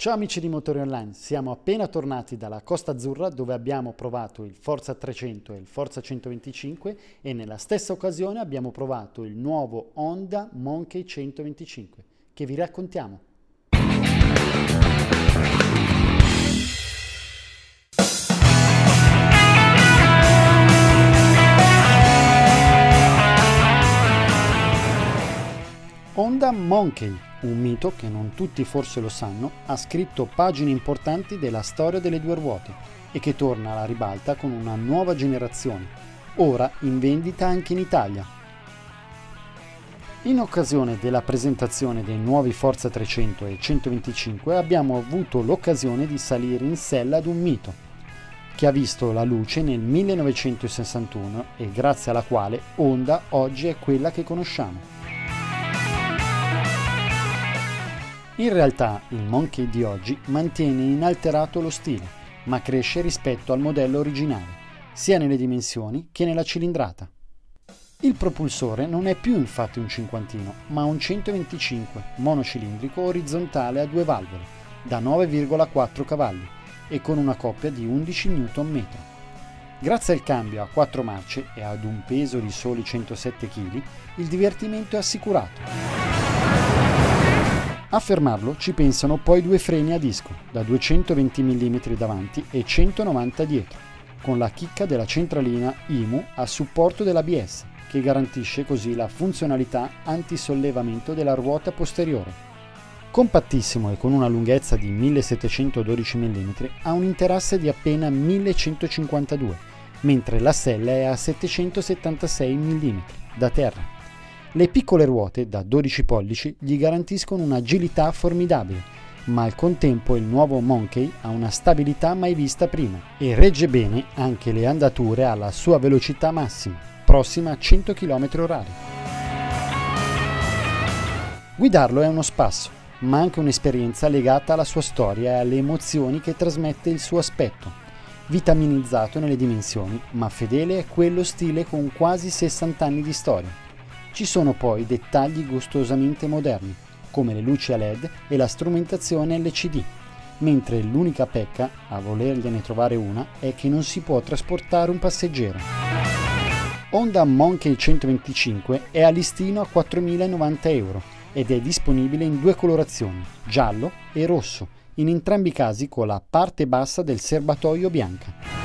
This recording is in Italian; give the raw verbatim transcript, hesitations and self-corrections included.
Ciao amici di Motori Online, siamo appena tornati dalla Costa Azzurra dove abbiamo provato il Forza trecento e il Forza centoventicinque e nella stessa occasione abbiamo provato il nuovo Honda Monkey centoventicinque che vi raccontiamo. Honda Monkey, un mito che non tutti forse lo sanno, ha scritto pagine importanti della storia delle due ruote e che torna alla ribalta con una nuova generazione, ora in vendita anche in Italia. In occasione della presentazione dei nuovi Forza trecento e centoventicinque abbiamo avuto l'occasione di salire in sella ad un mito, che ha visto la luce nel millenovecentosessantuno e grazie alla quale Honda oggi è quella che conosciamo. In realtà il Monkey di oggi mantiene inalterato lo stile, ma cresce rispetto al modello originale, sia nelle dimensioni che nella cilindrata. Il propulsore non è più infatti un cinquantino, ma un centoventicinque monocilindrico orizzontale a due valvole, da nove virgola quattro cavalli e con una coppia di undici newton metri. Grazie al cambio a quattro marce e ad un peso di soli centosette chili, il divertimento è assicurato. A fermarlo ci pensano poi due freni a disco da duecentoventi millimetri davanti e centonovanta dietro, con la chicca della centralina I M U a supporto dell'A B S, che garantisce così la funzionalità antisollevamento della ruota posteriore. Compattissimo e con una lunghezza di millesettecentododici millimetri, ha un interasse di appena millecentocinquantadue, mentre la sella è a settecentosettantasei millimetri da terra. Le piccole ruote da dodici pollici gli garantiscono un'agilità formidabile, ma al contempo il nuovo Monkey ha una stabilità mai vista prima e regge bene anche le andature alla sua velocità massima, prossima a cento chilometri orari. Guidarlo è uno spasso, ma anche un'esperienza legata alla sua storia e alle emozioni che trasmette il suo aspetto, vitaminizzato nelle dimensioni, ma fedele a quello stile con quasi sessanta anni di storia. Ci sono poi dettagli gustosamente moderni, come le luci a L E D e la strumentazione L C D, mentre l'unica pecca, a volergliene trovare una, è che non si può trasportare un passeggero. Honda Monkey centoventicinque è a listino a quattromilanovanta euro ed è disponibile in due colorazioni, giallo e rosso, in entrambi i casi con la parte bassa del serbatoio bianca.